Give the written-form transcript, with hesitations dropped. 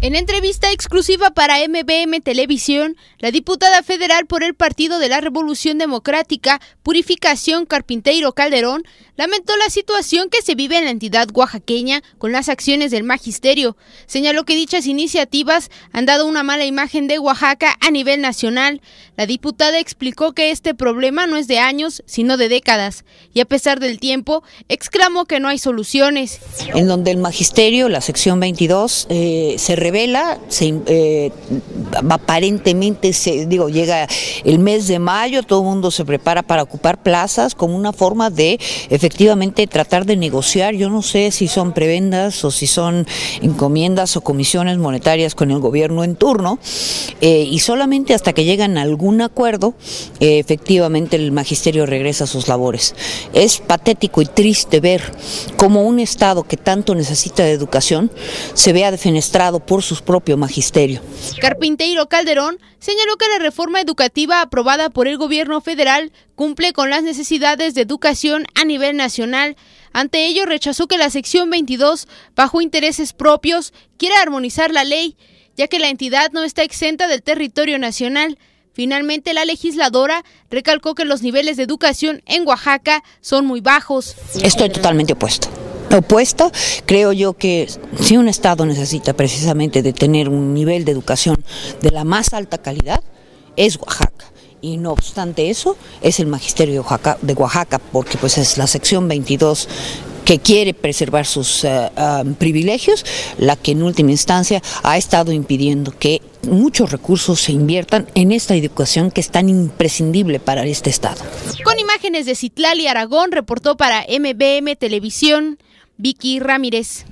En entrevista exclusiva para MBM Televisión, la diputada federal por el Partido de la Revolución Democrática, Purificación Carpinteiro Calderón, lamentó la situación que se vive en la entidad oaxaqueña con las acciones del magisterio. Señaló que dichas iniciativas han dado una mala imagen de Oaxaca a nivel nacional. La diputada explicó que este problema no es de años, sino de décadas, y a pesar del tiempo, exclamó que no hay soluciones. En donde el magisterio, la sección 22, se revela, aparentemente, llega el mes de mayo, todo el mundo se prepara para ocupar plazas como una forma de efectivamente tratar de negociar. Yo no sé si son prebendas o si son encomiendas o comisiones monetarias con el gobierno en turno, y solamente hasta que llegan a algún acuerdo, efectivamente el magisterio regresa a sus labores. Es patético y triste ver cómo un Estado que tanto necesita de educación se vea defenestrado por su propio magisterio. Carpinteiro Calderón señaló que la reforma educativa aprobada por el gobierno federal cumple con las necesidades de educación a nivel nacional. Ante ello, rechazó que la sección 22, bajo intereses propios, quiera armonizar la ley, ya que la entidad no está exenta del territorio nacional. Finalmente, la legisladora recalcó que los niveles de educación en Oaxaca son muy bajos. Estoy totalmente opuesta, creo yo que si un Estado necesita precisamente de tener un nivel de educación de la más alta calidad, es Oaxaca. Y no obstante eso, es el magisterio de Oaxaca, porque pues es la sección 22 que quiere preservar sus privilegios, la que en última instancia ha estado impidiendo que muchos recursos se inviertan en esta educación que es tan imprescindible para este Estado. Con imágenes de Citlali Aragón, reportó para MBM Televisión, Vicky Ramírez.